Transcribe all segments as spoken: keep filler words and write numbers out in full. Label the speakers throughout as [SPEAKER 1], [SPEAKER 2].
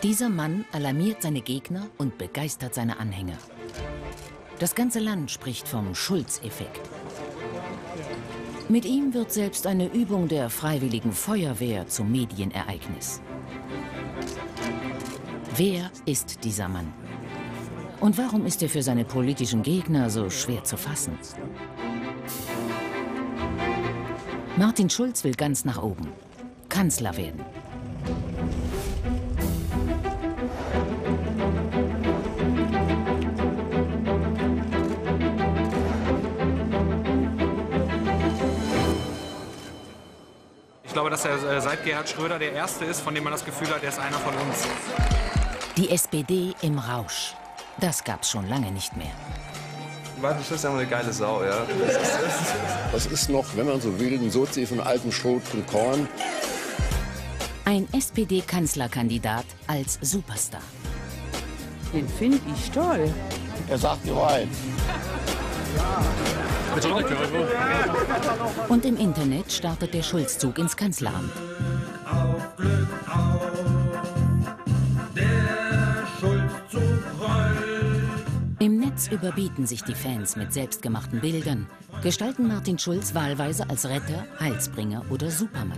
[SPEAKER 1] Dieser Mann alarmiert seine Gegner und begeistert seine Anhänger. Das ganze Land spricht vom Schulz-Effekt. Mit ihm wird selbst eine Übung der Freiwilligen Feuerwehr zum Medienereignis. Wer ist dieser Mann? Und warum ist er für seine politischen Gegner so schwer zu fassen? Martin Schulz will ganz nach oben, Kanzler werden.
[SPEAKER 2] Ich glaube, dass er seit Gerhard Schröder der Erste ist, von dem man das Gefühl hat, er ist einer von uns.
[SPEAKER 1] Die S P D im Rausch. Das gab's schon lange nicht mehr.
[SPEAKER 3] Martin Schulz ist einfach eine geile Sau, ja.
[SPEAKER 4] Das ist noch, wenn man so will, ein Sozi von altem Schrot und Korn.
[SPEAKER 1] Ein S P D-Kanzlerkandidat als Superstar.
[SPEAKER 5] Den finde ich toll.
[SPEAKER 4] Er sagt die Wahrheit.
[SPEAKER 1] Und im Internet startet der Schulzzug ins Kanzleramt.
[SPEAKER 6] Auf Glück auf, der Schulzzug rollt.
[SPEAKER 1] Im Netz überbieten sich die Fans mit selbstgemachten Bildern, gestalten Martin Schulz wahlweise als Retter, Heilsbringer oder Supermann.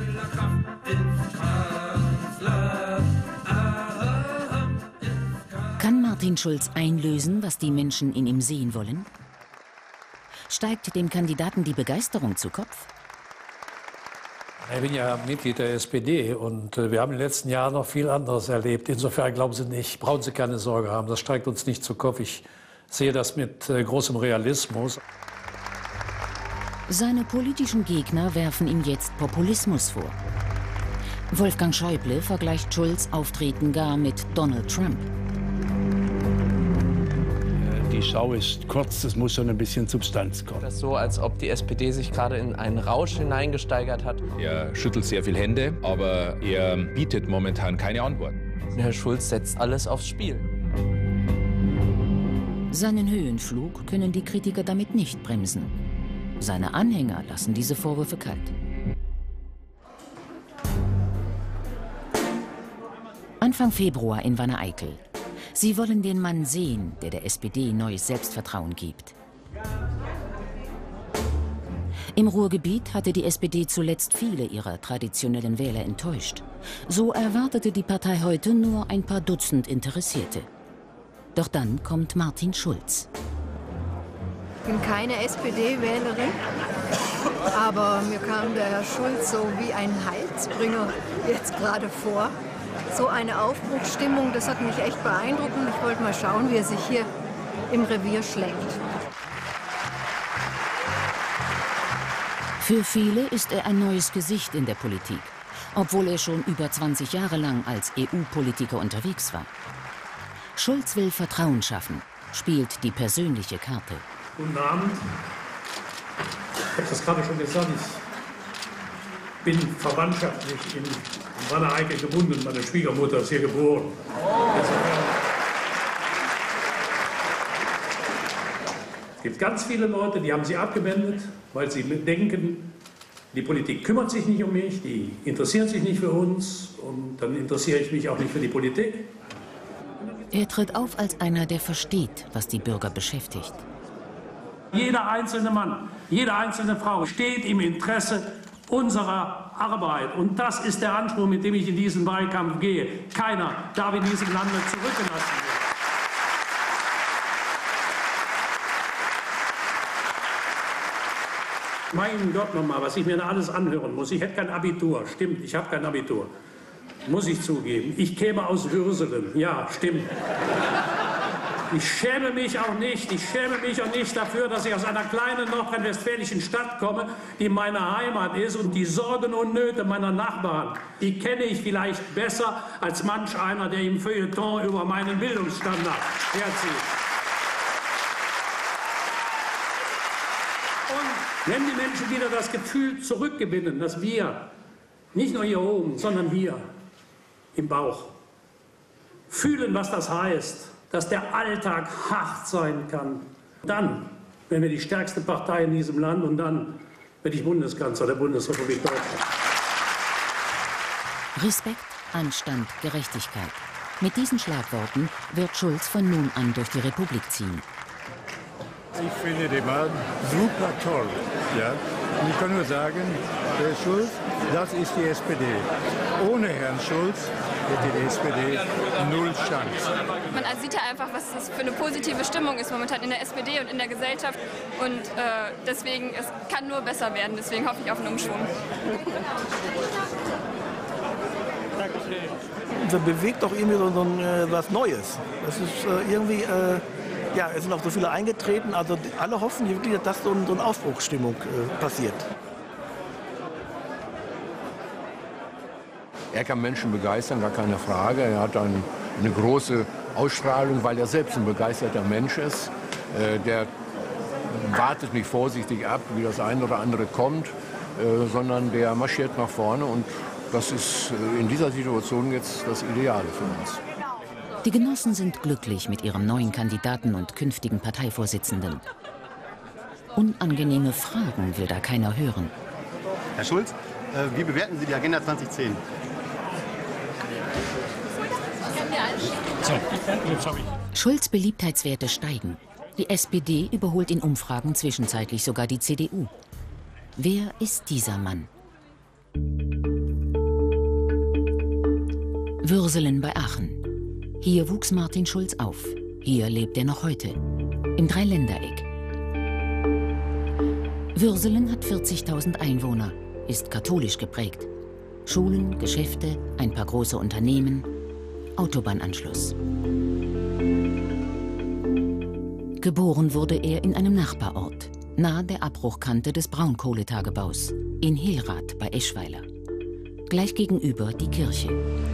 [SPEAKER 1] Kann Martin Schulz einlösen, was die Menschen in ihm sehen wollen? Steigt dem Kandidaten die Begeisterung zu Kopf?
[SPEAKER 7] Ich bin ja Mitglied der S P D und wir haben in den letzten Jahren noch viel anderes erlebt. Insofern glauben Sie nicht, brauchen Sie keine Sorge haben, das steigt uns nicht zu Kopf. Ich sehe das mit großem Realismus.
[SPEAKER 1] Seine politischen Gegner werfen ihm jetzt Populismus vor. Wolfgang Schäuble vergleicht Schulz' Auftreten gar mit Donald Trump.
[SPEAKER 8] Die Schau ist kurz, es muss schon ein bisschen Substanz kommen.
[SPEAKER 9] Das ist so, als ob die S P D sich gerade in einen Rausch hineingesteigert hat.
[SPEAKER 10] Er schüttelt sehr viel Hände, aber er bietet momentan keine Antworten.
[SPEAKER 9] Herr Schulz setzt alles aufs Spiel.
[SPEAKER 1] Seinen Höhenflug können die Kritiker damit nicht bremsen. Seine Anhänger lassen diese Vorwürfe kalt. Anfang Februar in Wanne-Eickel. Sie wollen den Mann sehen, der der S P D neues Selbstvertrauen gibt. Im Ruhrgebiet hatte die S P D zuletzt viele ihrer traditionellen Wähler enttäuscht. So erwartete die Partei heute nur ein paar Dutzend Interessierte. Doch dann kommt Martin Schulz.
[SPEAKER 11] Ich bin keine S P D-Wählerin, aber mir kam der Herr Schulz so wie ein Heilsbringer jetzt gerade vor. So eine Aufbruchsstimmung, das hat mich echt beeindruckt und ich wollte mal schauen, wie er sich hier im Revier schlägt.
[SPEAKER 1] Für viele ist er ein neues Gesicht in der Politik, obwohl er schon über zwanzig Jahre lang als E U-Politiker unterwegs war. Schulz will Vertrauen schaffen, spielt die persönliche Karte.
[SPEAKER 7] Guten Abend. Ich habe das gerade schon gesagt, ich bin verwandtschaftlich in Wanne-Eickel gebunden. Meine Schwiegermutter ist hier geboren. Es gibt ganz viele Leute, die haben sie abgewendet, weil sie denken, die Politik kümmert sich nicht um mich, die interessiert sich nicht für uns und dann interessiere ich mich auch nicht für die Politik.
[SPEAKER 1] Er tritt auf als einer, der versteht, was die Bürger beschäftigt.
[SPEAKER 7] Jeder einzelne Mann, jede einzelne Frau steht im Interesse unserer Arbeit. Und das ist der Anspruch, mit dem ich in diesen Wahlkampf gehe. Keiner darf in diesem Lande zurückgelassen werden. Mein Gott nochmal, was ich mir da alles anhören muss. Ich hätte kein Abitur. Stimmt, ich habe kein Abitur. Muss ich zugeben. Ich käme aus Würselen. Ja, stimmt. Ich schäme mich auch nicht, ich schäme mich auch nicht dafür, dass ich aus einer kleinen nordrhein-westfälischen Stadt komme, die meine Heimat ist und die Sorgen und Nöte meiner Nachbarn, die kenne ich vielleicht besser als manch einer, der im Feuilleton über meinen Bildungsstandard herzieht. Und wenn die Menschen wieder das Gefühl zurückgewinnen, dass wir, nicht nur hier oben, sondern hier im Bauch, fühlen, was das heißt, dass der Alltag hart sein kann. Dann werden wir die stärkste Partei in diesem Land und dann werde ich Bundeskanzler der Bundesrepublik Deutschland.
[SPEAKER 1] Respekt, Anstand, Gerechtigkeit. Mit diesen Schlagworten wird Schulz von nun an durch die Republik ziehen.
[SPEAKER 8] Ich finde den Mann super toll. Ja? Und ich kann nur sagen, Herr Schulz, das ist die S P D. Ohne Herrn Schulz hätte die S P D null Chance.
[SPEAKER 12] Man sieht ja einfach, was das für eine positive Stimmung ist momentan in der S P D und in der Gesellschaft. Und äh, deswegen, es kann nur besser werden. Deswegen hoffe ich auf einen Umschwung.
[SPEAKER 13] Das bewegt doch irgendwie so, so äh, was Neues. Das ist äh, irgendwie, äh, ja, es sind auch so viele eingetreten. Also alle hoffen wirklich, dass so, so eine Aufbruchsstimmung äh, passiert.
[SPEAKER 4] Er kann Menschen begeistern, gar keine Frage. Er hat ein, eine große Ausstrahlung, weil er selbst ein begeisterter Mensch ist. Äh, der wartet nicht vorsichtig ab, wie das eine oder andere kommt, äh, sondern der marschiert nach vorne. Und das ist äh, in dieser Situation jetzt das Ideale für uns.
[SPEAKER 1] Die Genossen sind glücklich mit ihrem neuen Kandidaten und künftigen Parteivorsitzenden. Unangenehme Fragen will da keiner hören.
[SPEAKER 14] Herr Schulz, äh, wie bewerten Sie die Agenda zweitausendzehn?
[SPEAKER 1] Schulz' Beliebtheitswerte steigen. Die S P D überholt in Umfragen zwischenzeitlich sogar die C D U. Wer ist dieser Mann? Würselen bei Aachen. Hier wuchs Martin Schulz auf. Hier lebt er noch heute. Im Dreiländereck. Würselen hat vierzigtausend Einwohner, ist katholisch geprägt. Schulen, Geschäfte, ein paar große Unternehmen, Autobahnanschluss. Geboren wurde er in einem Nachbarort, nahe der Abbruchkante des Braunkohletagebaus, in Hilrath bei Eschweiler. Gleich gegenüber die Kirche.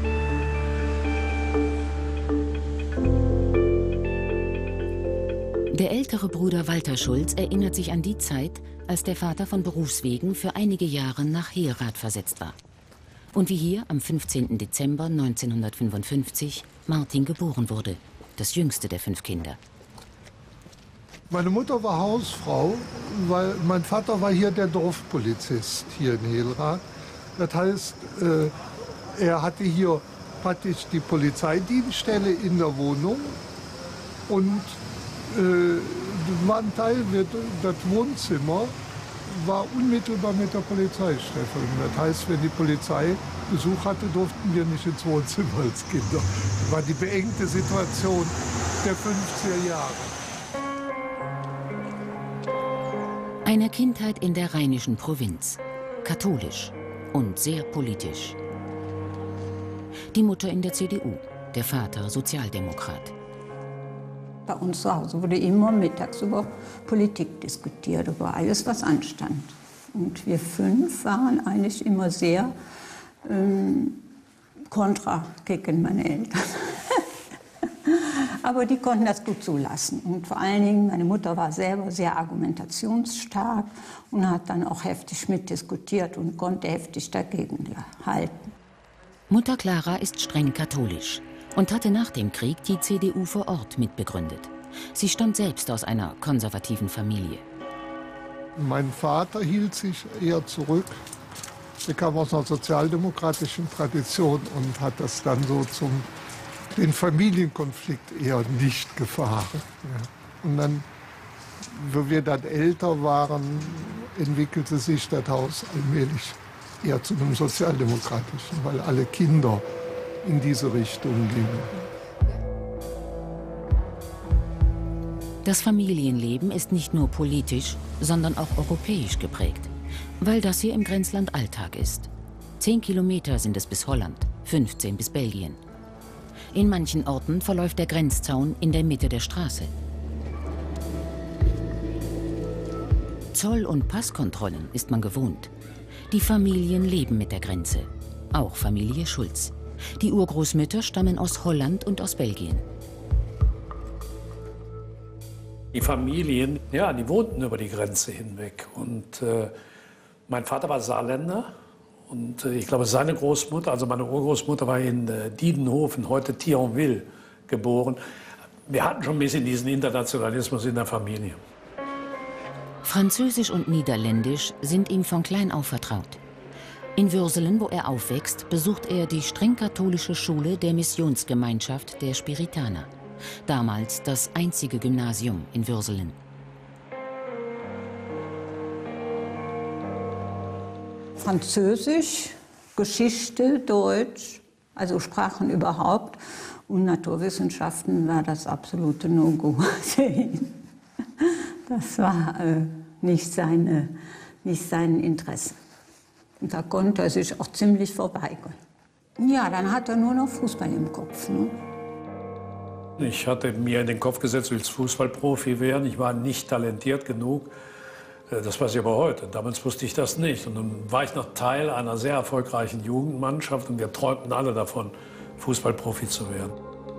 [SPEAKER 1] Der ältere Bruder Walter Schulz erinnert sich an die Zeit, als der Vater von Berufswegen für einige Jahre nach Hilrath versetzt war. Und wie hier am fünfzehnten Dezember neunzehnhundertfünfundfünfzig Martin geboren wurde, das jüngste der fünf Kinder.
[SPEAKER 15] Meine Mutter war Hausfrau, weil mein Vater war hier der Dorfpolizist hier in Hilrath. Das heißt, äh, er hatte hier praktisch die Polizeidienststelle in der Wohnung und äh, war ein Teil, das Wohnzimmer war unmittelbar mit der Polizeichefin. Das heißt, wenn die Polizei Besuch hatte, durften wir nicht ins Wohnzimmer als Kinder. Das war die beengte Situation der fünfziger Jahre.
[SPEAKER 1] Eine Kindheit in der rheinischen Provinz, katholisch und sehr politisch. Die Mutter in der C D U, der Vater Sozialdemokrat.
[SPEAKER 16] Bei uns zu Hause wurde immer mittags über Politik diskutiert, über alles, was anstand. Und wir fünf waren eigentlich immer sehr ähm, kontra gegen meine Eltern. Aber die konnten das gut zulassen. Und vor allen Dingen, meine Mutter war selber sehr argumentationsstark und hat dann auch heftig mitdiskutiert und konnte heftig dagegen halten.
[SPEAKER 1] Mutter Clara ist streng katholisch und hatte nach dem Krieg die C D U vor Ort mitbegründet. Sie stammt selbst aus einer konservativen Familie.
[SPEAKER 15] Mein Vater hielt sich eher zurück. Er kam aus einer sozialdemokratischen Tradition und hat das dann so zum den Familienkonflikt eher nicht gefahren. Ja. Und dann, wo wir dann älter waren, entwickelte sich das Haus allmählich eher zu einem sozialdemokratischen, weil alle Kinder in diese Richtung gingen.
[SPEAKER 1] Das Familienleben ist nicht nur politisch, sondern auch europäisch geprägt, weil das hier im Grenzland Alltag ist. Zehn Kilometer sind es bis Holland, fünfzehn bis Belgien. In manchen Orten verläuft der Grenzzaun in der Mitte der Straße. Zoll- und Passkontrollen ist man gewohnt. Die Familien leben mit der Grenze, auch Familie Schulz. Die Urgroßmütter stammen aus Holland und aus Belgien.
[SPEAKER 7] Die Familien, ja, die wohnten über die Grenze hinweg. Und äh, mein Vater war Saarländer. Und äh, ich glaube, seine Großmutter, also meine Urgroßmutter, war in äh, Diedenhofen, heute Thionville, geboren. Wir hatten schon ein bisschen diesen Internationalismus in der Familie.
[SPEAKER 1] Französisch und Niederländisch sind ihm von klein auf vertraut. In Würselen, wo er aufwächst, besucht er die streng katholische Schule der Missionsgemeinschaft der Spiritaner. Damals das einzige Gymnasium in Würselen.
[SPEAKER 16] Französisch, Geschichte, Deutsch, also Sprachen überhaupt. Und Naturwissenschaften war das absolute No-Go. Das war äh, nicht, seine, nicht sein Interesse. Und da konnte er sich auch ziemlich verweigern. Ja, dann hat er nur noch Fußball im Kopf. Ne?
[SPEAKER 7] Ich hatte mir in den Kopf gesetzt, ich will Fußballprofi werden. Ich war nicht talentiert genug. Das weiß ich aber heute. Damals wusste ich das nicht. Und dann war ich noch Teil einer sehr erfolgreichen Jugendmannschaft und wir träumten alle davon, Fußballprofi zu werden.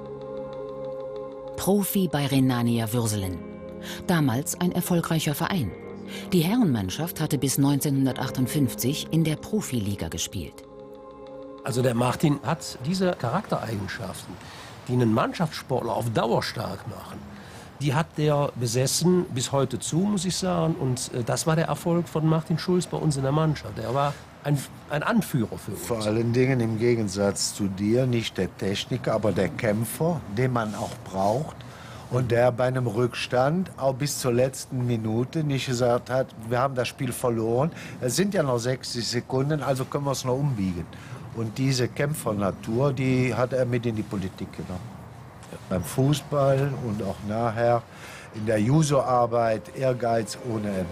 [SPEAKER 1] Profi bei Rhenania Würselen. Damals ein erfolgreicher Verein. Die Herrenmannschaft hatte bis neunzehnhundertachtundfünfzig in der Profiliga gespielt.
[SPEAKER 17] Also der Martin hat diese Charaktereigenschaften, die einen Mannschaftssportler auf Dauer stark machen. Die hat der besessen bis heute zu, muss ich sagen. Und das war der Erfolg von Martin Schulz bei uns in der Mannschaft. Er war ein, ein Anführer für uns.
[SPEAKER 18] Vor allen Dingen im Gegensatz zu dir nicht der Techniker, aber der Kämpfer, den man auch braucht. Und der bei einem Rückstand auch bis zur letzten Minute nicht gesagt hat, wir haben das Spiel verloren. Es sind ja noch sechzig Sekunden, also können wir es noch umbiegen. Und diese Kämpfernatur, die hat er mit in die Politik genommen. Beim Fußball und auch nachher in der Juso-Arbeit, Ehrgeiz ohne Ende.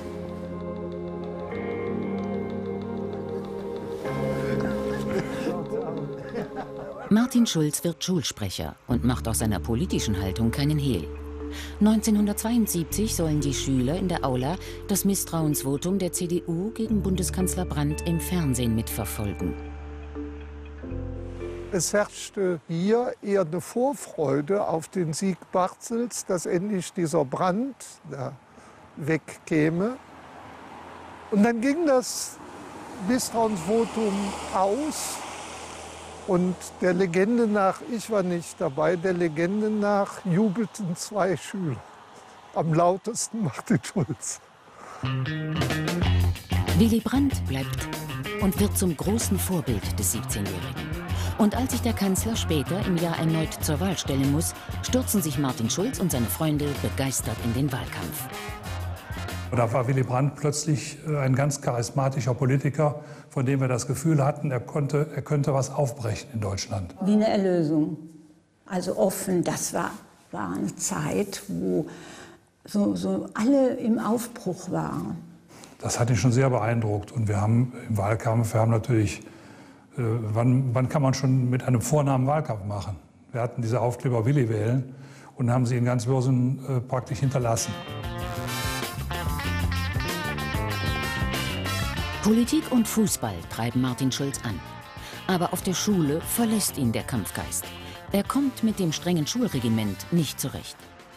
[SPEAKER 1] Martin Schulz wird Schulsprecher und macht aus seiner politischen Haltung keinen Hehl. neunzehnhundertzweiundsiebzig sollen die Schüler in der Aula das Misstrauensvotum der C D U gegen Bundeskanzler Brandt im Fernsehen mitverfolgen.
[SPEAKER 15] Es herrschte hier eher eine Vorfreude auf den Sieg Barzels, dass endlich dieser Brand da wegkäme. Und dann ging das Misstrauensvotum aus. Und der Legende nach, ich war nicht dabei, der Legende nach jubelten zwei Schüler. Am lautesten Martin Schulz.
[SPEAKER 1] Willy Brandt bleibt und wird zum großen Vorbild des siebzehnjährigen. Und als sich der Kanzler später im Jahr erneut zur Wahl stellen muss, stürzen sich Martin Schulz und seine Freunde begeistert in den Wahlkampf.
[SPEAKER 19] Da war Willy Brandt plötzlich ein ganz charismatischer Politiker, von dem wir das Gefühl hatten, er, konnte, er könnte was aufbrechen in Deutschland.
[SPEAKER 16] Wie eine Erlösung. Also offen, das war, war eine Zeit, wo so, so alle im Aufbruch waren.
[SPEAKER 19] Das hat ihn schon sehr beeindruckt. Und wir haben im Wahlkampf, wir haben natürlich, äh, wann, wann kann man schon mit einem Vornamen Wahlkampf machen? Wir hatten diese Aufkleber Willy wählen und haben sie in ganz Würselen äh, praktisch hinterlassen.
[SPEAKER 1] Politik und Fußball treiben Martin Schulz an. Aber auf der Schule verlässt ihn der Kampfgeist. Er kommt mit dem strengen Schulregiment nicht zurecht.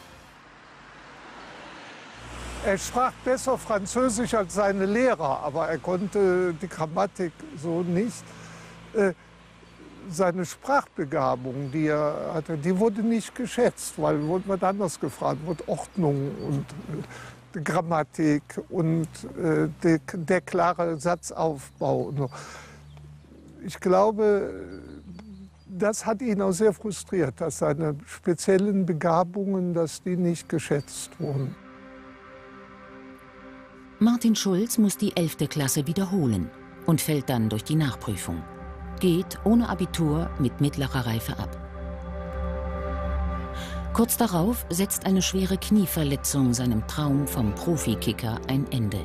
[SPEAKER 15] Er sprach besser Französisch als seine Lehrer, aber er konnte die Grammatik so nicht. Äh, seine Sprachbegabung, die er hatte, die wurde nicht geschätzt, weil wurde man anders gefragt, wurde Ordnung und äh, Grammatik und äh, de, der klare Satzaufbau. Und so. Ich glaube, das hat ihn auch sehr frustriert, dass seine speziellen Begabungen, dass die nicht geschätzt wurden.
[SPEAKER 1] Martin Schulz muss die elfte Klasse wiederholen und fällt dann durch die Nachprüfung. Geht ohne Abitur mit mittlerer Reife ab. Kurz darauf setzt eine schwere Knieverletzung seinem Traum vom Profikicker ein Ende.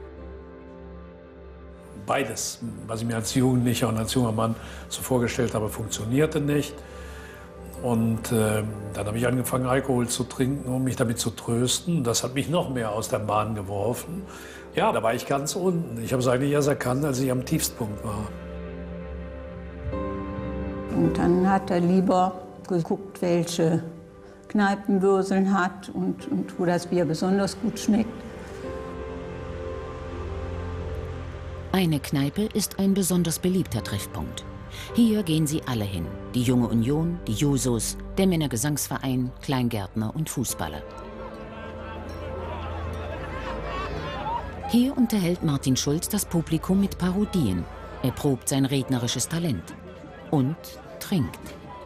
[SPEAKER 7] Beides, was ich mir als Jugendlicher und als junger Mann so vorgestellt habe, funktionierte nicht. Und äh, dann habe ich angefangen, Alkohol zu trinken, um mich damit zu trösten. Das hat mich noch mehr aus der Bahn geworfen. Ja, da war ich ganz unten. Ich habe es eigentlich erst erkannt, als ich am Tiefstpunkt war.
[SPEAKER 16] Und dann hat er lieber geguckt, welche Kneipen Würselen hat und, und wo das Bier besonders gut schmeckt.
[SPEAKER 1] Eine Kneipe ist ein besonders beliebter Treffpunkt. Hier gehen sie alle hin. Die Junge Union, die Jusos, der Männergesangsverein, Kleingärtner und Fußballer. Hier unterhält Martin Schulz das Publikum mit Parodien. Er probt sein rednerisches Talent und trinkt.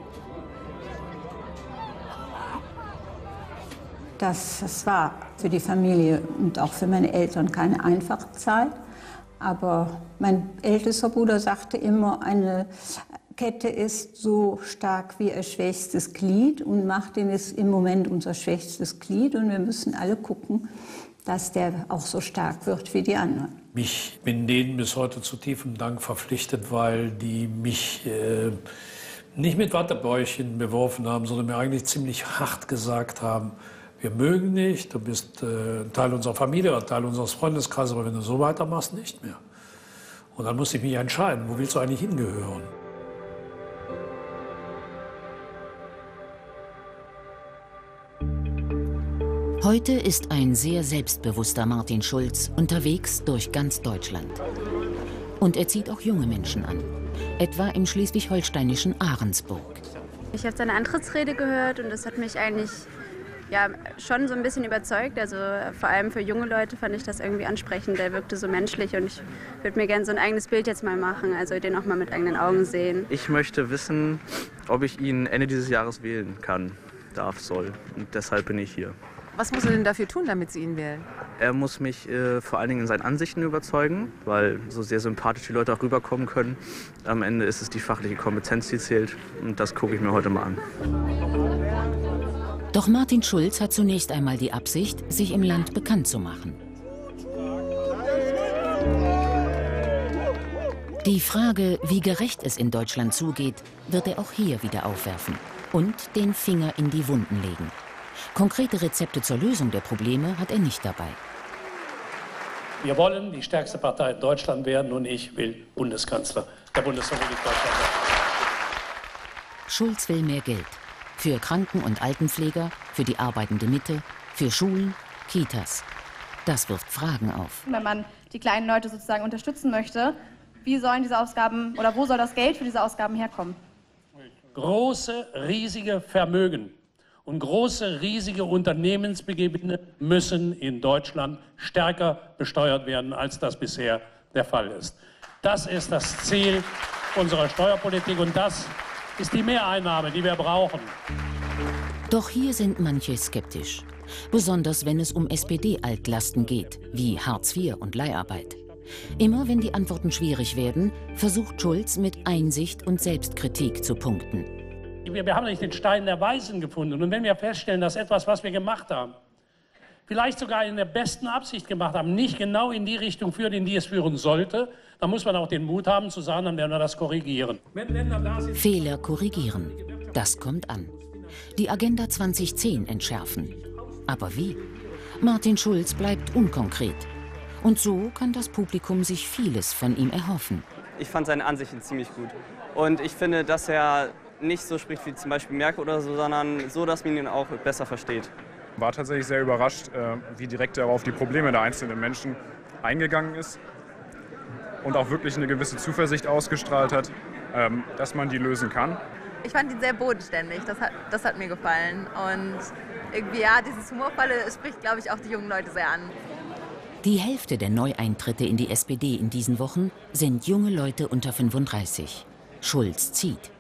[SPEAKER 16] Das, das war für die Familie und auch für meine Eltern keine einfache Zeit. Aber mein ältester Bruder sagte immer, eine Kette ist so stark wie ihr schwächstes Glied. Und Martin ist im Moment unser schwächstes Glied. Und wir müssen alle gucken, dass der auch so stark wird wie die anderen.
[SPEAKER 7] Ich bin denen bis heute zu tiefem Dank verpflichtet, weil die mich äh, nicht mit Wattebäuchchen beworfen haben, sondern mir eigentlich ziemlich hart gesagt haben, wir mögen dich, du bist äh, Teil unserer Familie, ein Teil unseres Freundeskreises, aber wenn du so weitermachst, nicht mehr. Und dann musste ich mich entscheiden, wo willst du eigentlich hingehören?
[SPEAKER 1] Heute ist ein sehr selbstbewusster Martin Schulz unterwegs durch ganz Deutschland. Und er zieht auch junge Menschen an, etwa im schleswig-holsteinischen Ahrensburg.
[SPEAKER 20] Ich habe seine Antrittsrede gehört und das hat mich eigentlich ja, schon so ein bisschen überzeugt. Also vor allem für junge Leute fand ich das irgendwie ansprechend. Der wirkte so menschlich und ich würde mir gerne so ein eigenes Bild jetzt mal machen, also den auch mal mit eigenen Augen sehen.
[SPEAKER 9] Ich möchte wissen, ob ich ihn Ende dieses Jahres wählen kann, darf, soll. Und deshalb bin ich hier.
[SPEAKER 21] Was muss er denn dafür tun, damit Sie ihn wählen?
[SPEAKER 9] Er muss mich äh, vor allen Dingen in seinen Ansichten überzeugen, weil so sehr sympathisch die Leute auch rüberkommen können. Am Ende ist es die fachliche Kompetenz, die zählt. Und das gucke ich mir heute mal an.
[SPEAKER 1] Doch Martin Schulz hat zunächst einmal die Absicht, sich im Land bekannt zu machen. Die Frage, wie gerecht es in Deutschland zugeht, wird er auch hier wieder aufwerfen und den Finger in die Wunden legen. Konkrete Rezepte zur Lösung der Probleme hat er nicht dabei.
[SPEAKER 7] Wir wollen die stärkste Partei in Deutschland werden und ich will Bundeskanzler der Bundesrepublik Deutschland werden.
[SPEAKER 1] Schulz will mehr Geld. Für Kranken- und Altenpfleger, für die arbeitende Mitte, für Schulen, Kitas. Das wirft Fragen auf.
[SPEAKER 22] Wenn man die kleinen Leute sozusagen unterstützen möchte, wie sollen diese Ausgaben oder wo soll das Geld für diese Ausgaben herkommen?
[SPEAKER 7] Große, riesige Vermögen und große, riesige Unternehmensgewinne müssen in Deutschland stärker besteuert werden, als das bisher der Fall ist. Das ist das Ziel unserer Steuerpolitik und das ist die Mehreinnahme, die wir brauchen.
[SPEAKER 1] Doch hier sind manche skeptisch. Besonders wenn es um S P D-Altlasten geht, wie Hartz vier und Leiharbeit. Immer wenn die Antworten schwierig werden, versucht Schulz mit Einsicht und Selbstkritik zu punkten.
[SPEAKER 7] Wir, wir haben nicht den Stein der Weisen gefunden. Und wenn wir feststellen, dass etwas, was wir gemacht haben, vielleicht sogar in der besten Absicht gemacht haben, nicht genau in die Richtung führt, in die es führen sollte, dann muss man auch den Mut haben zu sagen, dann werden wir das korrigieren.
[SPEAKER 1] Fehler korrigieren, das kommt an. Die Agenda zwanzig zehn entschärfen. Aber wie? Martin Schulz bleibt unkonkret. Und so kann das Publikum sich vieles von ihm erhoffen.
[SPEAKER 23] Ich fand seine Ansichten ziemlich gut. Und ich finde, dass er nicht so spricht wie zum Beispiel Merkel oder so, sondern so, dass man ihn auch besser versteht.
[SPEAKER 24] War tatsächlich sehr überrascht, wie direkt er auf die Probleme der einzelnen Menschen eingegangen ist und auch wirklich eine gewisse Zuversicht ausgestrahlt hat, dass man die lösen kann.
[SPEAKER 21] Ich fand ihn sehr bodenständig, das hat, das hat mir gefallen. Und irgendwie, ja, dieses Humorvolle spricht, glaube ich, auch die jungen Leute sehr an.
[SPEAKER 1] Die Hälfte der Neueintritte in die S P D in diesen Wochen sind junge Leute unter fünfunddreißig. Schulz zieht.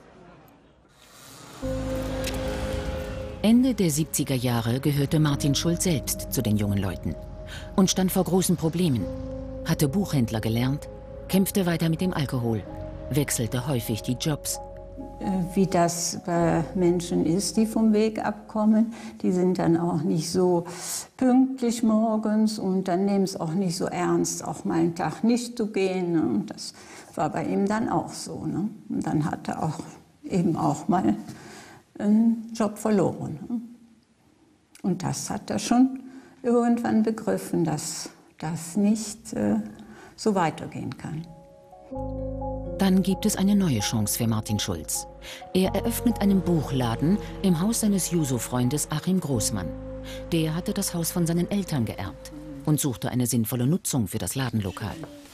[SPEAKER 1] Ende der siebziger Jahre gehörte Martin Schulz selbst zu den jungen Leuten und stand vor großen Problemen. Hatte Buchhändler gelernt, kämpfte weiter mit dem Alkohol, wechselte häufig die Jobs.
[SPEAKER 16] Wie das bei Menschen ist, die vom Weg abkommen, die sind dann auch nicht so pünktlich morgens und dann nehmen es auch nicht so ernst, auch mal einen Tag nicht zu gehen. Und das war bei ihm dann auch so. Ne? Und dann hat er auch eben auch mal einen Job verloren. Und das hat er schon irgendwann begriffen, dass das nicht äh, so weitergehen kann.
[SPEAKER 1] Dann gibt es eine neue Chance für Martin Schulz. Er eröffnet einen Buchladen im Haus seines Juso-Freundes Achim Großmann. Der hatte das Haus von seinen Eltern geerbt und suchte eine sinnvolle Nutzung für das Ladenlokal.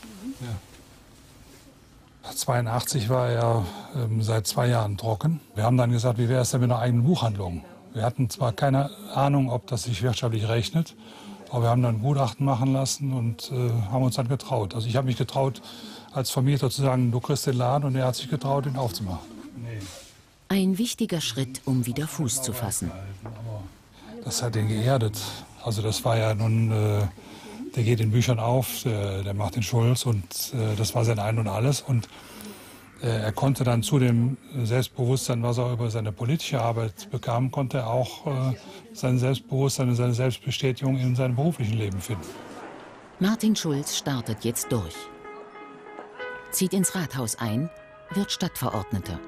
[SPEAKER 19] Ja. zweiundachtzig war er ähm, seit zwei Jahren trocken. Wir haben dann gesagt, wie wäre es denn mit einer eigenen Buchhandlung? Wir hatten zwar keine Ahnung, ob das sich wirtschaftlich rechnet, aber wir haben dann ein Gutachten machen lassen und äh, haben uns dann getraut. Also ich habe mich getraut, als Vermieter zu sagen, du kriegst den Laden, und er hat sich getraut, ihn aufzumachen. Nee.
[SPEAKER 1] Ein wichtiger Schritt, um wieder Fuß zu fassen.
[SPEAKER 19] Das hat ihn geerdet. Also das war ja nun, äh, der geht in Büchern auf, der, der Martin Schulz, und äh, das war sein Ein und Alles. Und äh, er konnte dann zu dem Selbstbewusstsein, was er über seine politische Arbeit bekam, konnte er auch äh, sein Selbstbewusstsein und seine Selbstbestätigung in seinem beruflichen Leben finden.
[SPEAKER 1] Martin Schulz startet jetzt durch. Zieht ins Rathaus ein, wird Stadtverordneter.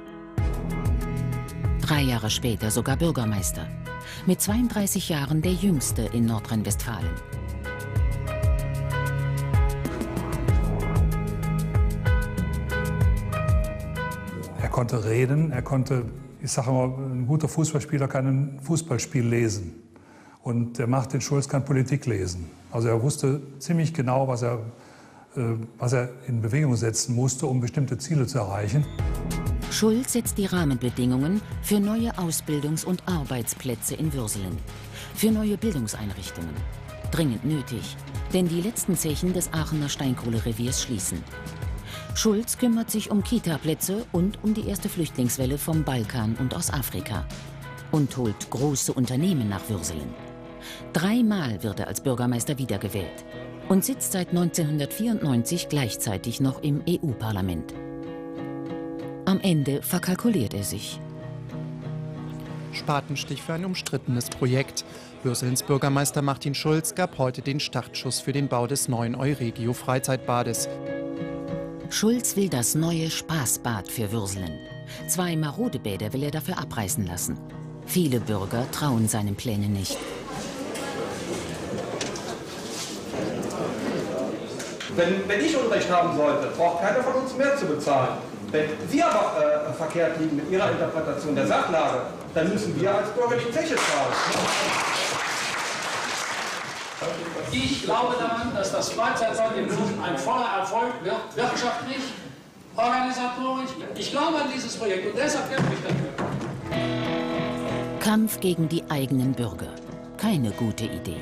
[SPEAKER 1] Drei Jahre später sogar Bürgermeister. Mit zweiunddreißig Jahren der jüngste in Nordrhein-Westfalen.
[SPEAKER 19] Er konnte reden, er konnte, ich sage immer, ein guter Fußballspieler kann ein Fußballspiel lesen. Und der Martin Schulz kann Politik lesen. Also er wusste ziemlich genau, was er, äh, was er in Bewegung setzen musste, um bestimmte Ziele zu erreichen.
[SPEAKER 1] Schulz setzt die Rahmenbedingungen für neue Ausbildungs- und Arbeitsplätze in Würselen. Für neue Bildungseinrichtungen. Dringend nötig, denn die letzten Zechen des Aachener Steinkohlereviers schließen. Schulz kümmert sich um Kita-Plätze und um die erste Flüchtlingswelle vom Balkan und aus Afrika. Und holt große Unternehmen nach Würselen. Dreimal wird er als Bürgermeister wiedergewählt und sitzt seit neunzehnhundertvierundneunzig gleichzeitig noch im E U-Parlament. Am Ende verkalkuliert er sich.
[SPEAKER 2] Spatenstich für ein umstrittenes Projekt. Würselens Bürgermeister Martin Schulz gab heute den Startschuss für den Bau des neuen Euregio-Freizeitbades.
[SPEAKER 1] Schulz will das neue Spaßbad für Würselen. Zwei marode Bäder will er dafür abreißen lassen. Viele Bürger trauen seinen Plänen nicht.
[SPEAKER 3] Wenn, wenn ich Unrecht haben sollte, braucht keiner von uns mehr zu bezahlen. Wenn Sie aber äh, verkehrt liegen mit Ihrer Interpretation der Sachlage, dann müssen wir als Bürger die Zeche zahlen.
[SPEAKER 5] Ich glaube daran, dass das Freizeitbad in Würselen ein voller Erfolg wird, wirtschaftlich, organisatorisch. Ich glaube an dieses Projekt und deshalb kämpfe ich dafür.
[SPEAKER 1] Kampf gegen die eigenen Bürger. Keine gute Idee.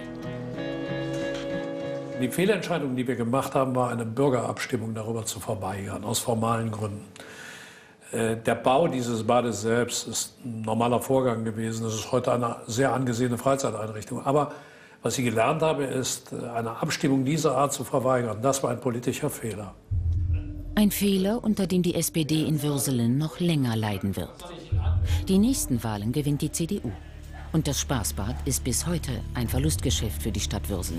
[SPEAKER 7] Die Fehlentscheidung, die wir gemacht haben, war eine Bürgerabstimmung darüber zu verweigern, aus formalen Gründen. Der Bau dieses Bades selbst ist ein normaler Vorgang gewesen. Das ist heute eine sehr angesehene Freizeiteinrichtung. Aber was ich gelernt habe, ist, eine Abstimmung dieser Art zu verweigern. Das war ein politischer Fehler.
[SPEAKER 1] Ein Fehler, unter dem die S P D in Würselen noch länger leiden wird. Die nächsten Wahlen gewinnt die C D U. Und das Spaßbad ist bis heute ein Verlustgeschäft für die Stadt Würselen.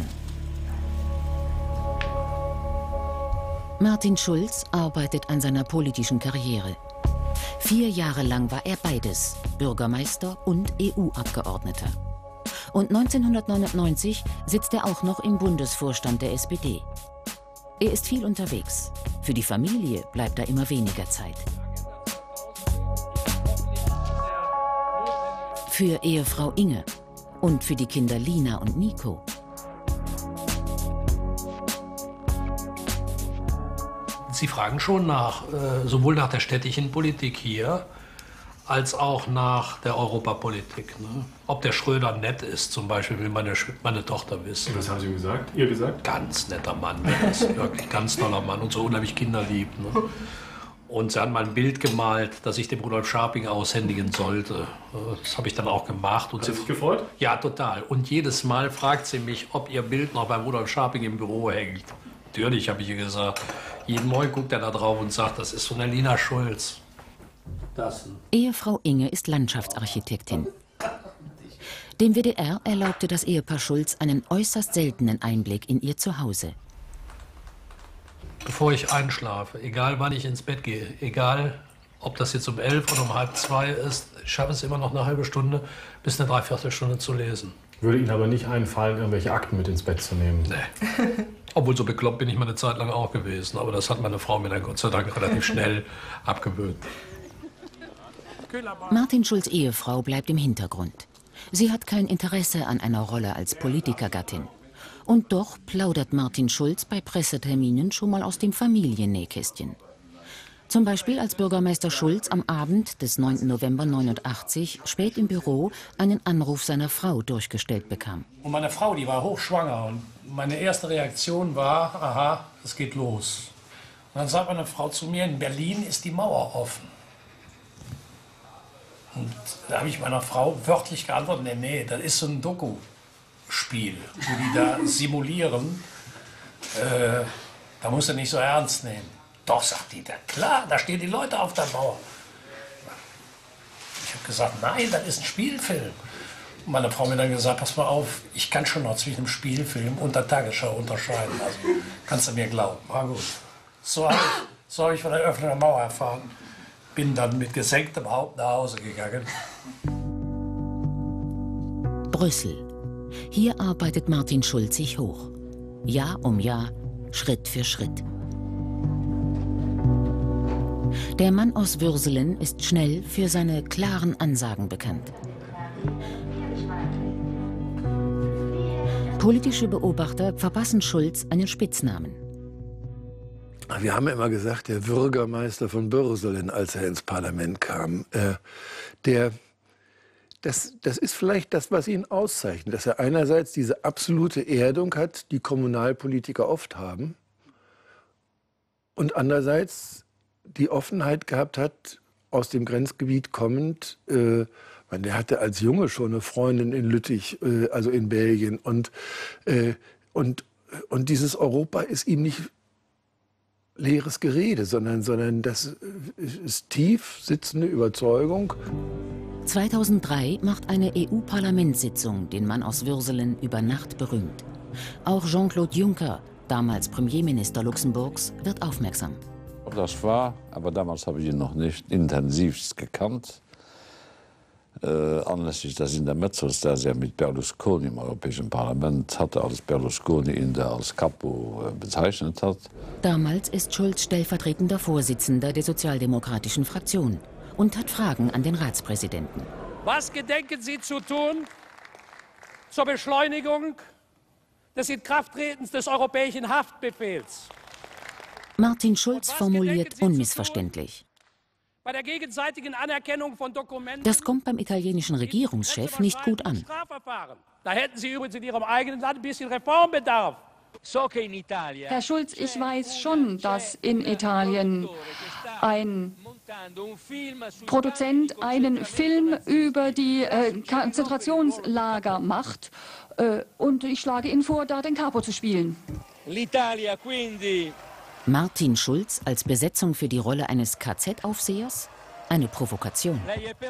[SPEAKER 1] Martin Schulz arbeitet an seiner politischen Karriere. Vier Jahre lang war er beides, Bürgermeister und E U-Abgeordneter. Und neunzehnhundertneunundneunzig sitzt er auch noch im Bundesvorstand der S P D. Er ist viel unterwegs. Für die Familie bleibt da immer weniger Zeit. Für Ehefrau Inge und für die Kinder Lina und Nico.
[SPEAKER 5] Sie fragen schon nach, äh, sowohl nach der städtischen Politik hier, als auch nach der Europapolitik. Ne? Ob der Schröder nett ist, zum Beispiel, will meine, meine Tochter wissen.
[SPEAKER 6] Was haben Sie ihm gesagt? Ihr gesagt?
[SPEAKER 5] Ganz netter Mann, das ist wirklich ganz toller Mann und so unheimlich kinderlieb. Ne? Und sie hat mal ein Bild gemalt, das ich dem Rudolf Scharping aushändigen sollte. Das habe ich dann auch gemacht. Und
[SPEAKER 6] hat sie
[SPEAKER 5] sich
[SPEAKER 6] gefreut?
[SPEAKER 5] Ja, total. Und jedes Mal fragt sie mich, ob ihr Bild noch beim Rudolf Scharping im Büro hängt. Natürlich, habe ich ihr gesagt. Jeden Morgen guckt er da drauf und sagt, das ist von der Lina Schulz. Das.
[SPEAKER 1] Ehefrau Inge ist Landschaftsarchitektin. Dem W D R erlaubte das Ehepaar Schulz einen äußerst seltenen Einblick in ihr Zuhause.
[SPEAKER 5] Bevor ich einschlafe, egal wann ich ins Bett gehe, egal ob das jetzt um elf oder um halb zwei ist, ich schaffe es immer noch eine halbe Stunde bis eine Dreiviertelstunde zu lesen.
[SPEAKER 6] Würde Ihnen aber nicht einfallen, irgendwelche Akten mit ins Bett zu nehmen?
[SPEAKER 5] Nee. Obwohl, so bekloppt bin ich mal eine Zeit lang auch gewesen. Aber das hat meine Frau mir dann Gott sei Dank relativ schnell abgewöhnt.
[SPEAKER 1] Martin Schulz' Ehefrau bleibt im Hintergrund. Sie hat kein Interesse an einer Rolle als Politikergattin. Und doch plaudert Martin Schulz bei Presseterminen schon mal aus dem Familiennähkästchen. Zum Beispiel als Bürgermeister Schulz am Abend des neunten November neunundachtzig spät im Büro einen Anruf seiner Frau durchgestellt bekam.
[SPEAKER 7] Und meine Frau, die war hochschwanger. Und meine erste Reaktion war, aha, es geht los.
[SPEAKER 5] dann sagt meine Frau zu mir, in Berlin ist die Mauer offen. Und da habe ich meiner Frau wörtlich geantwortet, nee, nee, das ist so ein Doku-Spiel, wo die da simulieren. Äh, da musst du nicht so ernst nehmen. Doch, sagt die, da, klar, da stehen die Leute auf der Mauer. Ich habe gesagt, nein, das ist ein Spielfilm. Und meine Frau hat mir dann gesagt, pass mal auf, ich kann schon noch zwischen dem Spielfilm und der Tagesschau unterscheiden. Also kannst du mir glauben. Na gut. So habe ich, so hab ich von der Öffnung der Mauer erfahren. Bin dann mit gesenktem Haupt nach Hause gegangen.
[SPEAKER 1] Brüssel. Hier arbeitet Martin Schulz sich hoch. Jahr um Jahr, Schritt für Schritt. Der Mann aus Würselen ist schnell für seine klaren Ansagen bekannt. Politische Beobachter verpassen Schulz einen Spitznamen.
[SPEAKER 8] Wir haben immer gesagt, der Bürgermeister von Würselen, als er ins Parlament kam, äh, der, das, das ist vielleicht das, was ihn auszeichnet, dass er einerseits diese absolute Erdung hat, die Kommunalpolitiker oft haben, und andererseits die Offenheit gehabt hat, aus dem Grenzgebiet kommend. Äh, man, der hatte als Junge schon eine Freundin in Lüttich, äh, also in Belgien. Und, äh, und, und dieses Europa ist ihm nicht leeres Gerede, sondern, sondern das ist tief sitzende Überzeugung.
[SPEAKER 1] zweitausenddrei macht eine E U-Parlamentssitzung den Mann aus Würselen über Nacht berühmt. Auch Jean-Claude Juncker, damals Premierminister Luxemburgs, wird aufmerksam.
[SPEAKER 10] Das war, aber damals habe ich ihn noch nicht intensivst gekannt. Äh, anlässlich des Intermezzos, das er mit Berlusconi im Europäischen Parlament hatte, als Berlusconi ihn da als Capo äh, bezeichnet hat.
[SPEAKER 1] Damals ist Schulz stellvertretender Vorsitzender der sozialdemokratischen Fraktion und hat Fragen an den Ratspräsidenten.
[SPEAKER 5] Was gedenken Sie zu tun zur Beschleunigung des Inkrafttretens des europäischen Haftbefehls?
[SPEAKER 1] Martin Schulz formuliert unmissverständlich.
[SPEAKER 5] Bei der gegenseitigen Anerkennung von Dokumenten.
[SPEAKER 1] Das kommt beim italienischen Regierungschef nicht gut an.
[SPEAKER 5] Da hätten Sie übrigens in Ihrem eigenen Land ein bisschen Reformbedarf.
[SPEAKER 11] Herr Schulz, ich weiß schon, dass in Italien ein Produzent einen Film über die äh, Konzentrationslager macht. Äh, und ich schlage Ihnen vor, da den Capo zu spielen.
[SPEAKER 1] L'Italia quindi. Martin Schulz als Besetzung für die Rolle eines K Z-Aufsehers? Eine Provokation.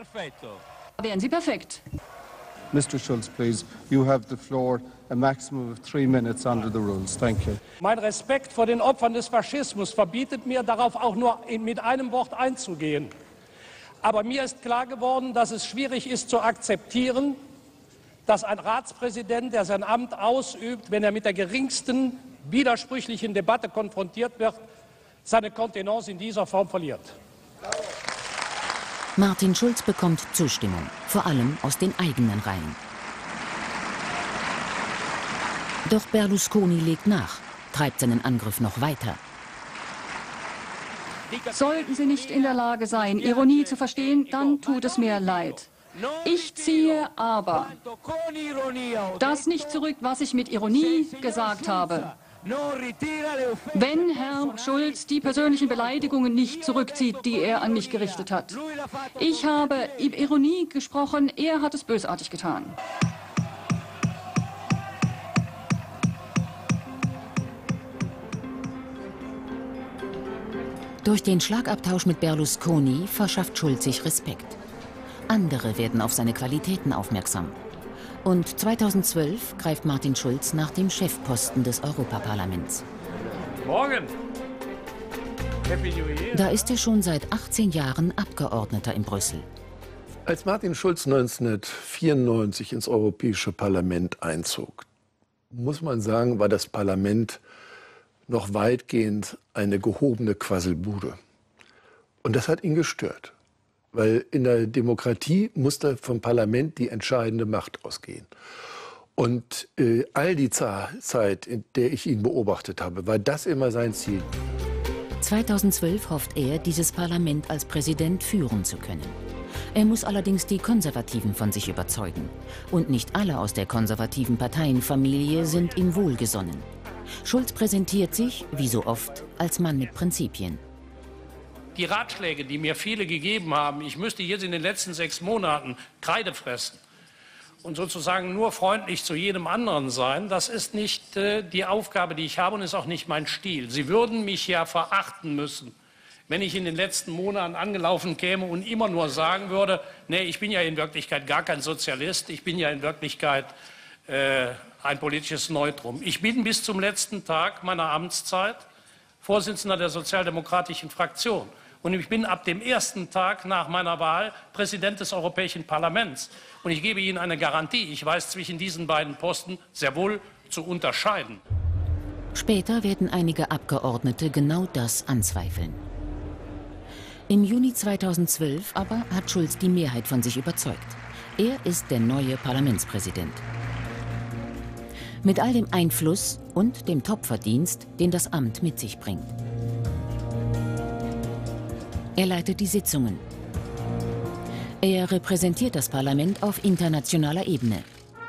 [SPEAKER 11] Wären Sie perfekt.
[SPEAKER 12] Mister Schulz, please, you have the floor, a maximum of three minutes under the rules. Thank you.
[SPEAKER 5] Mein Respekt vor den Opfern des Faschismus verbietet mir, darauf auch nur mit einem Wort einzugehen. Aber mir ist klar geworden, dass es schwierig ist zu akzeptieren, dass ein Ratspräsident, der sein Amt ausübt, wenn er mit der geringsten widersprüchlichen Debatte konfrontiert wird, seine Kontenance in dieser Form verliert.
[SPEAKER 1] Martin Schulz bekommt Zustimmung, vor allem aus den eigenen Reihen. Doch Berlusconi legt nach, treibt seinen Angriff noch weiter.
[SPEAKER 11] Sollten Sie nicht in der Lage sein, Ironie zu verstehen, dann tut es mir leid. Ich ziehe aber das nicht zurück, was ich mit Ironie gesagt habe. Wenn Herr Schulz die persönlichen Beleidigungen nicht zurückzieht, die er an mich gerichtet hat. Ich habe Ironie gesprochen, er hat es bösartig getan.
[SPEAKER 1] Durch den Schlagabtausch mit Berlusconi verschafft Schulz sich Respekt. Andere werden auf seine Qualitäten aufmerksam. Und zweitausendzwölf greift Martin Schulz nach dem Chefposten des Europaparlaments.
[SPEAKER 5] Morgen! Happy New Year!
[SPEAKER 1] Da ist er schon seit achtzehn Jahren Abgeordneter in Brüssel.
[SPEAKER 8] Als Martin Schulz neunzehnhundertvierundneunzig ins Europäische Parlament einzog, muss man sagen, war das Parlament noch weitgehend eine gehobene Quasselbude. Und das hat ihn gestört. Weil in der Demokratie muss da vom Parlament die entscheidende Macht ausgehen. Und äh, all die Zeit, in der ich ihn beobachtet habe, war das immer sein Ziel.
[SPEAKER 1] zweitausendzwölf hofft er, dieses Parlament als Präsident führen zu können. Er muss allerdings die Konservativen von sich überzeugen. Und nicht alle aus der konservativen Parteienfamilie sind ihm wohlgesonnen. Schulz präsentiert sich, wie so oft, als Mann mit Prinzipien.
[SPEAKER 5] Die Ratschläge, die mir viele gegeben haben, ich müsste jetzt in den letzten sechs Monaten Kreide fressen und sozusagen nur freundlich zu jedem anderen sein, das ist nicht äh, die Aufgabe, die ich habe und ist auch nicht mein Stil. Sie würden mich ja verachten müssen, wenn ich in den letzten Monaten angelaufen käme und immer nur sagen würde, nee, ich bin ja in Wirklichkeit gar kein Sozialist, ich bin ja in Wirklichkeit äh, ein politisches Neutrum. Ich bin bis zum letzten Tag meiner Amtszeit Vorsitzender der sozialdemokratischen Fraktion. Und ich bin ab dem ersten Tag nach meiner Wahl Präsident des Europäischen Parlaments. Und ich gebe Ihnen eine Garantie, ich weiß zwischen diesen beiden Posten sehr wohl zu unterscheiden.
[SPEAKER 1] Später werden einige Abgeordnete genau das anzweifeln. Im Juni zweitausendzwölf aber hat Schulz die Mehrheit von sich überzeugt. Er ist der neue Parlamentspräsident. Mit all dem Einfluss und dem Topverdienst, den das Amt mit sich bringt. Er leitet die Sitzungen. Er repräsentiert das Parlament auf internationaler Ebene.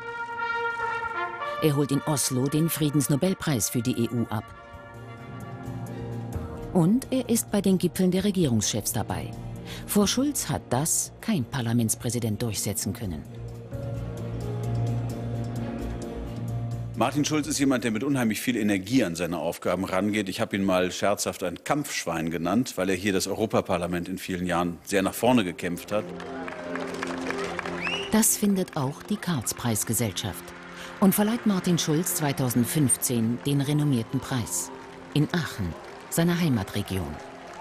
[SPEAKER 1] Er holt in Oslo den Friedensnobelpreis für die E U ab. Und er ist bei den Gipfeln der Regierungschefs dabei. Vor Schulz hat das kein Parlamentspräsident durchsetzen können.
[SPEAKER 4] Martin Schulz ist jemand, der mit unheimlich viel Energie an seine Aufgaben rangeht. Ich habe ihn mal scherzhaft ein Kampfschwein genannt, weil er hier das Europaparlament in vielen Jahren sehr nach vorne gekämpft hat.
[SPEAKER 1] Das findet auch die Karls-Preisgesellschaft und verleiht Martin Schulz zweitausendfünfzehn den renommierten Preis in Aachen, seiner Heimatregion.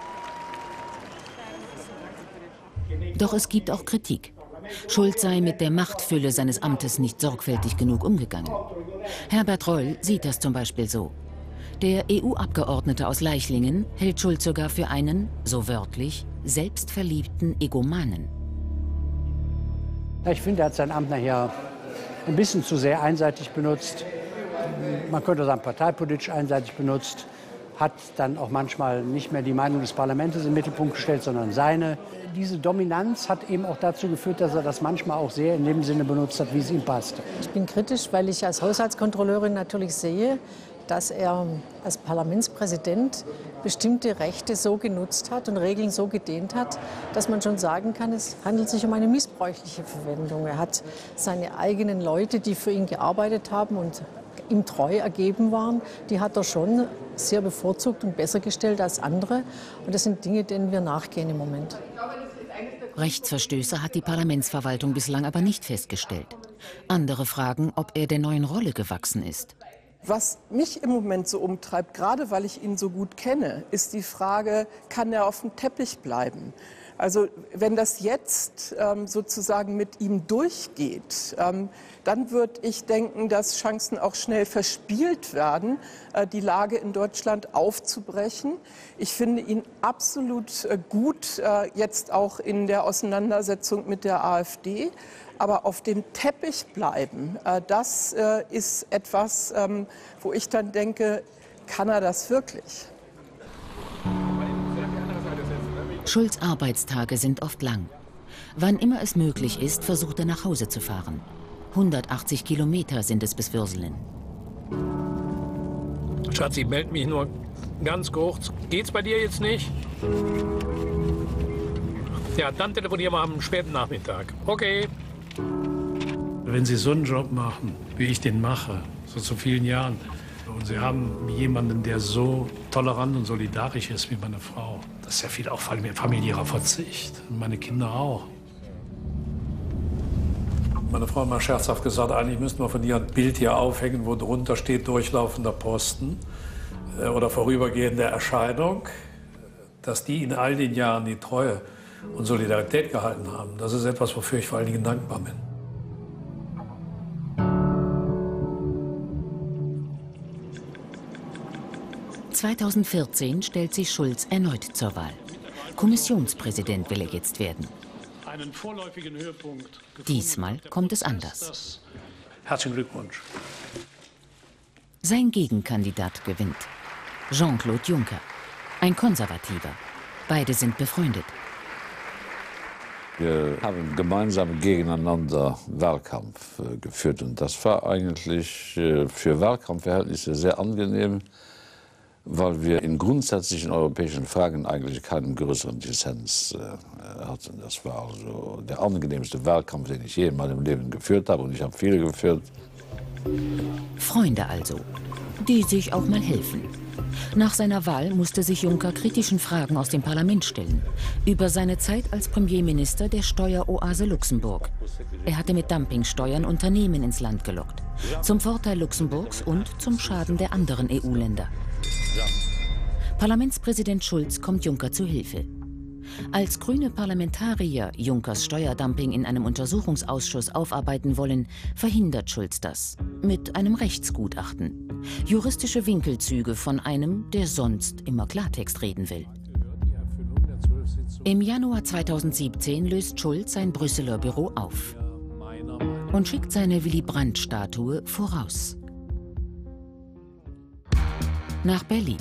[SPEAKER 1] Doch es gibt auch Kritik. Schulz sei mit der Machtfülle seines Amtes nicht sorgfältig genug umgegangen. Herbert Reul sieht das zum Beispiel so. Der E U-Abgeordnete aus Leichlingen hält Schulz sogar für einen, so wörtlich, selbstverliebten Egomanen.
[SPEAKER 13] Ich finde, er hat sein Amt nachher ein bisschen zu sehr einseitig benutzt. Man könnte sagen, parteipolitisch einseitig benutzt. Hat dann auch manchmal nicht mehr die Meinung des Parlaments in den Mittelpunkt gestellt, sondern seine. Diese Dominanz hat eben auch dazu geführt, dass er das manchmal auch sehr in dem Sinne benutzt hat, wie es ihm passt.
[SPEAKER 14] Ich bin kritisch, weil ich als Haushaltskontrolleurin natürlich sehe, dass er als Parlamentspräsident bestimmte Rechte so genutzt hat und Regeln so gedehnt hat, dass man schon sagen kann, es handelt sich um eine missbräuchliche Verwendung. Er hat seine eigenen Leute, die für ihn gearbeitet haben und ihm treu ergeben waren, die hat er schon sehr bevorzugt und besser gestellt als andere. Und das sind Dinge, denen wir nachgehen im Moment.
[SPEAKER 1] Rechtsverstöße hat die Parlamentsverwaltung bislang aber nicht festgestellt. Andere fragen, ob er der neuen Rolle gewachsen ist.
[SPEAKER 17] Was mich im Moment so umtreibt, gerade weil ich ihn so gut kenne, ist die Frage, kann er auf dem Teppich bleiben? Also wenn das jetzt ähm, sozusagen mit ihm durchgeht, ähm, dann würde ich denken, dass Chancen auch schnell verspielt werden, äh, die Lage in Deutschland aufzubrechen. Ich finde ihn absolut äh, gut, äh, jetzt auch in der Auseinandersetzung mit der AfD. Aber auf dem Teppich bleiben, äh, das äh, ist etwas, ähm, wo ich dann denke, kann er das wirklich?
[SPEAKER 1] Schulz' Arbeitstage sind oft lang. Wann immer es möglich ist, versucht er nach Hause zu fahren. hundertachtzig Kilometer sind es bis Würselen.
[SPEAKER 5] Schatzi, meld mich nur ganz kurz. Geht's bei dir jetzt nicht? Ja, dann telefonieren wir am späten Nachmittag. Okay. Wenn Sie so einen Job machen, wie ich den mache, so zu vielen Jahren, und Sie haben jemanden, der so tolerant und solidarisch ist wie meine Frau, das ist ja viel auch familiärer Verzicht. Und meine Kinder auch. Meine Frau hat mal scherzhaft gesagt, eigentlich müssten wir von dir ein Bild hier aufhängen, wo drunter steht durchlaufender Posten äh, oder vorübergehende Erscheinung, dass die in all den Jahren die Treue und Solidarität gehalten haben. Das ist etwas, wofür ich vor allen Dingen dankbar bin.
[SPEAKER 1] zweitausendvierzehn stellt sich Schulz erneut zur Wahl. Kommissionspräsident will er jetzt werden.
[SPEAKER 5] Einen vorläufigen Höhepunkt gefunden.
[SPEAKER 1] Diesmal kommt es anders.
[SPEAKER 5] Herzlichen Glückwunsch.
[SPEAKER 1] Sein Gegenkandidat gewinnt. Jean-Claude Juncker, ein Konservativer. Beide sind befreundet.
[SPEAKER 10] Wir haben gemeinsam gegeneinander Wahlkampf äh, geführt und das war eigentlich äh, für Wahlkampfverhältnisse sehr angenehm, weil wir in grundsätzlichen europäischen Fragen eigentlich keinen größeren Dissens äh, hatten. Das war also der angenehmste Wahlkampf, den ich je in meinem Leben geführt habe und ich habe viele geführt.
[SPEAKER 1] Freunde also, die sich auch mal helfen. Nach seiner Wahl musste sich Juncker kritischen Fragen aus dem Parlament stellen. Über seine Zeit als Premierminister der Steueroase Luxemburg. Er hatte mit Dumpingsteuern Unternehmen ins Land gelockt. Zum Vorteil Luxemburgs und zum Schaden der anderen E U-Länder. Parlamentspräsident Schulz kommt Juncker zu Hilfe. Als grüne Parlamentarier Junckers Steuerdumping in einem Untersuchungsausschuss aufarbeiten wollen, verhindert Schulz das. Mit einem Rechtsgutachten. Juristische Winkelzüge von einem, der sonst immer Klartext reden will. Im Januar zweitausendsiebzehn löst Schulz sein Brüsseler Büro auf und schickt seine Willy-Brandt-Statue voraus. Nach Berlin.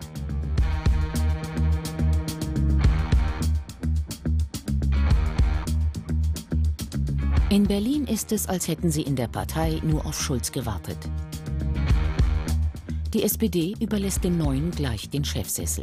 [SPEAKER 1] In Berlin ist es, als hätten sie in der Partei nur auf Schulz gewartet. Die S P D überlässt dem Neuen gleich den Chefsessel.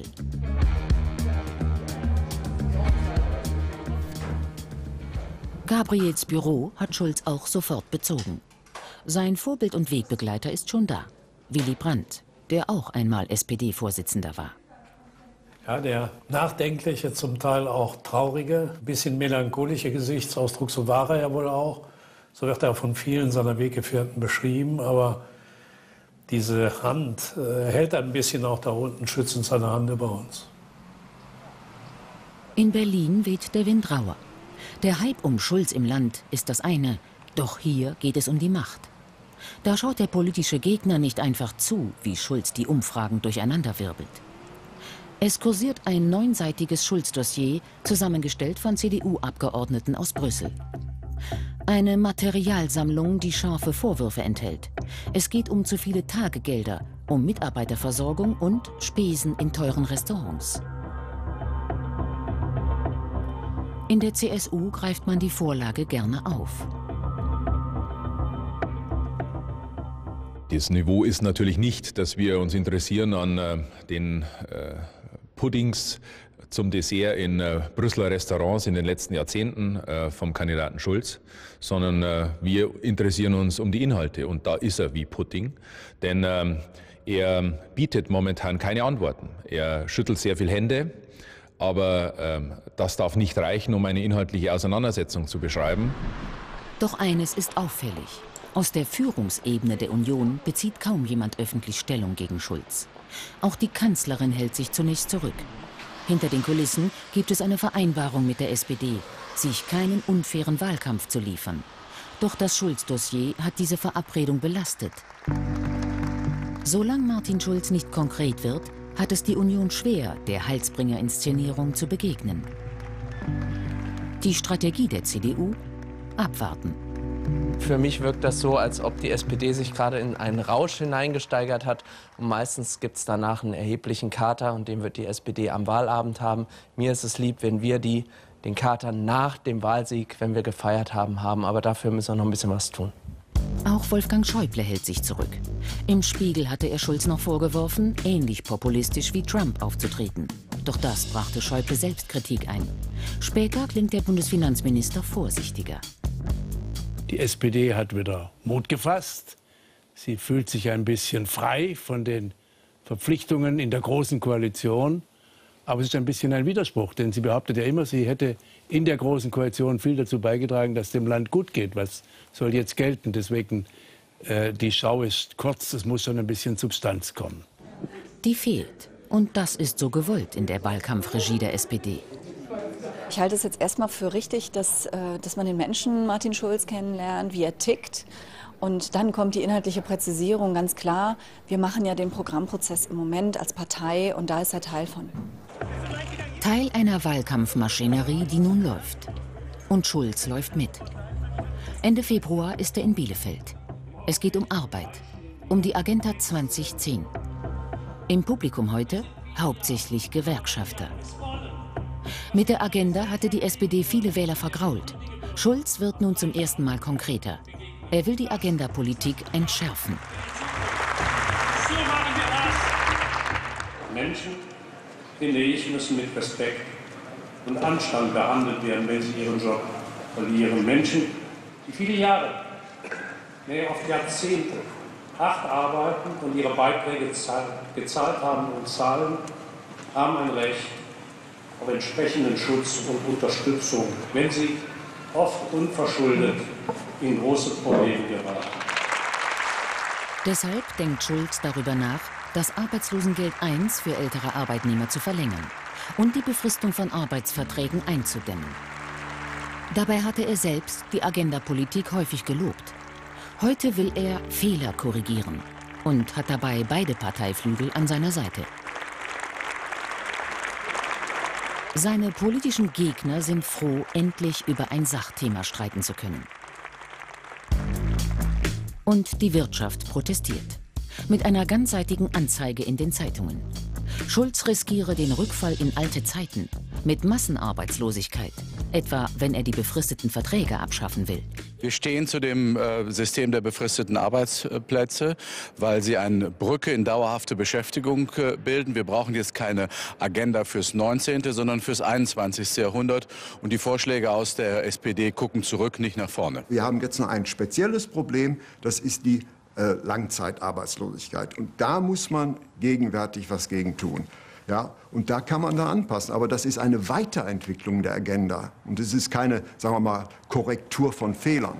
[SPEAKER 1] Gabriels Büro hat Schulz auch sofort bezogen. Sein Vorbild und Wegbegleiter ist schon da, Willy Brandt, der auch einmal S P D-Vorsitzender war.
[SPEAKER 5] Ja, der nachdenkliche, zum Teil auch traurige, bisschen melancholische Gesichtsausdruck, so war er ja wohl auch. So wird er von vielen seiner Weggefährten beschrieben, aber diese Hand äh, hält ein bisschen auch da unten, schützend seine Hand über uns.
[SPEAKER 1] In Berlin weht der Wind rauer. Der Hype um Schulz im Land ist das eine, doch hier geht es um die Macht. Da schaut der politische Gegner nicht einfach zu, wie Schulz die Umfragen durcheinanderwirbelt. Es kursiert ein neunseitiges Schulz-Dossier, zusammengestellt von C D U-Abgeordneten aus Brüssel. Eine Materialsammlung, die scharfe Vorwürfe enthält. Es geht um zu viele Tagegelder, um Mitarbeiterversorgung und Spesen in teuren Restaurants. In der C S U greift man die Vorlage gerne auf.
[SPEAKER 9] Das Niveau ist natürlich nicht, dass wir uns interessieren an äh, den äh, Puddings zum Dessert in äh, Brüsseler Restaurants in den letzten Jahrzehnten äh, vom Kandidaten Schulz, sondern äh, wir interessieren uns um die Inhalte. Und da ist er wie Pudding, denn ähm, er bietet momentan keine Antworten. Er schüttelt sehr viel Hände, aber ähm, das darf nicht reichen, um eine inhaltliche Auseinandersetzung zu beschreiben.
[SPEAKER 1] Doch eines ist auffällig. Aus der Führungsebene der Union bezieht kaum jemand öffentlich Stellung gegen Schulz. Auch die Kanzlerin hält sich zunächst zurück. Hinter den Kulissen gibt es eine Vereinbarung mit der S P D, sich keinen unfairen Wahlkampf zu liefern. Doch das Schulz-Dossier hat diese Verabredung belastet. Solange Martin Schulz nicht konkret wird, hat es die Union schwer, der Heilsbringer-Inszenierung zu begegnen. Die Strategie der C D U? Abwarten.
[SPEAKER 15] Für mich wirkt das so, als ob die S P D sich gerade in einen Rausch hineingesteigert hat. Und meistens gibt es danach einen erheblichen Kater und den wird die S P D am Wahlabend haben. Mir ist es lieb, wenn wir die, den Kater nach dem Wahlsieg, wenn wir gefeiert haben, haben. Aber dafür müssen wir noch ein bisschen was tun.
[SPEAKER 1] Auch Wolfgang Schäuble hält sich zurück. Im Spiegel hatte er Schulz noch vorgeworfen, ähnlich populistisch wie Trump aufzutreten. Doch das brachte Schäuble Selbstkritik ein. Später klingt der Bundesfinanzminister vorsichtiger.
[SPEAKER 18] Die S P D hat wieder Mut gefasst. Sie fühlt sich ein bisschen frei von den Verpflichtungen in der Großen Koalition. Aber es ist ein bisschen ein Widerspruch, denn sie behauptet ja immer, sie hätte in der Großen Koalition viel dazu beigetragen, dass dem Land gut geht. Was soll jetzt gelten? Deswegen, äh, die Schau ist kurz, es muss schon ein bisschen Substanz kommen.
[SPEAKER 1] Die fehlt. Und das ist so gewollt in der Wahlkampfregie der S P D.
[SPEAKER 20] Ich halte es jetzt erstmal für richtig, dass, äh, dass man den Menschen Martin Schulz kennenlernt, wie er tickt. Und dann kommt die inhaltliche Präzisierung, ganz klar. Wir machen ja den Programmprozess im Moment als Partei und da ist er Teil von.
[SPEAKER 1] Teil einer Wahlkampfmaschinerie, die nun läuft. Und Schulz läuft mit. Ende Februar ist er in Bielefeld. Es geht um Arbeit, um die Agenda zwanzig zehn. Im Publikum heute hauptsächlich Gewerkschafter. Mit der Agenda hatte die S P D viele Wähler vergrault. Schulz wird nun zum ersten Mal konkreter. Er will die Agenda-Politik entschärfen.
[SPEAKER 7] So machen wir das. Menschen, finde ich, müssen mit Respekt und Anstand behandelt werden, wenn sie ihren Job verlieren. Menschen, die viele Jahre, nee, oft Jahrzehnte, hart arbeiten und ihre Beiträge gezahlt haben und zahlen, haben ein Recht auf entsprechenden Schutz und Unterstützung, wenn sie oft unverschuldet in große Probleme geraten.
[SPEAKER 1] Deshalb denkt Schulz darüber nach, das Arbeitslosengeld eins für ältere Arbeitnehmer zu verlängern und die Befristung von Arbeitsverträgen einzudämmen. Dabei hatte er selbst die Agenda-Politik häufig gelobt. Heute will er Fehler korrigieren und hat dabei beide Parteiflügel an seiner Seite. Seine politischen Gegner sind froh, endlich über ein Sachthema streiten zu können. Und die Wirtschaft protestiert. Mit einer ganzseitigen Anzeige in den Zeitungen. Schulz riskiere den Rückfall in alte Zeiten mit Massenarbeitslosigkeit, etwa wenn er die befristeten Verträge abschaffen will.
[SPEAKER 21] Wir stehen zu dem äh, System der befristeten Arbeitsplätze, weil sie eine Brücke in dauerhafte Beschäftigung äh, bilden. Wir brauchen jetzt keine Agenda fürs neunzehnte, sondern fürs einundzwanzigste Jahrhundert. Und die Vorschläge aus der S P D gucken zurück, nicht nach vorne.
[SPEAKER 22] Wir haben jetzt noch ein spezielles Problem, das ist die äh, Langzeitarbeitslosigkeit. Und da muss man gegenwärtig was gegen tun. Ja, und da kann man da anpassen. Aber das ist eine Weiterentwicklung der Agenda. Und es ist keine, sagen wir mal, Korrektur von Fehlern.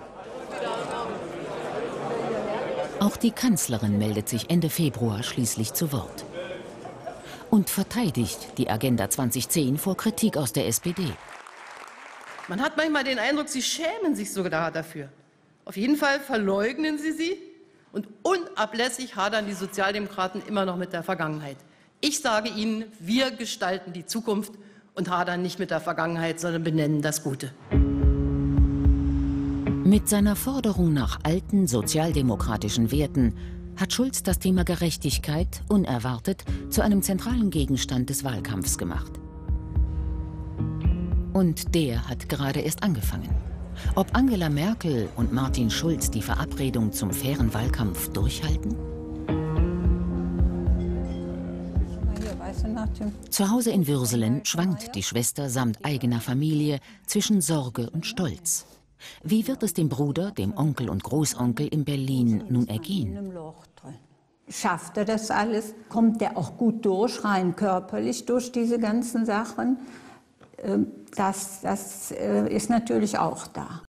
[SPEAKER 1] Auch die Kanzlerin meldet sich Ende Februar schließlich zu Wort. Und verteidigt die Agenda zweitausendzehn vor Kritik aus der S P D.
[SPEAKER 23] Man hat manchmal den Eindruck, Sie schämen sich sogar dafür. Auf jeden Fall verleugnen Sie sie. Und unablässig hadern die Sozialdemokraten immer noch mit der Vergangenheit. Ich sage Ihnen, wir gestalten die Zukunft und hadern nicht mit der Vergangenheit, sondern benennen das Gute.
[SPEAKER 1] Mit seiner Forderung nach alten sozialdemokratischen Werten hat Schulz das Thema Gerechtigkeit unerwartet zu einem zentralen Gegenstand des Wahlkampfs gemacht. Und der hat gerade erst angefangen. Ob Angela Merkel und Martin Schulz die Verabredung zum fairen Wahlkampf durchhalten? Zu Hause in Würselen schwankt die Schwester samt eigener Familie zwischen Sorge und Stolz. Wie wird es dem Bruder, dem Onkel und Großonkel in Berlin nun ergehen?
[SPEAKER 16] Schafft er das alles? Kommt er auch gut durch, rein körperlich durch diese ganzen Sachen? Das, das ist natürlich auch da.